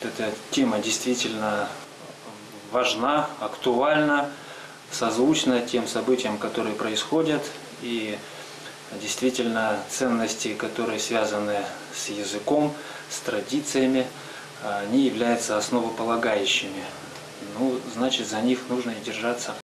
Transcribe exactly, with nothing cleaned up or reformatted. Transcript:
эта тема действительно важна, актуальна, созвучна тем событиям, которые происходят, и действительно ценности, которые связаны с языком, с традициями, они являются основополагающими. Ну, значит, за них нужно и держаться.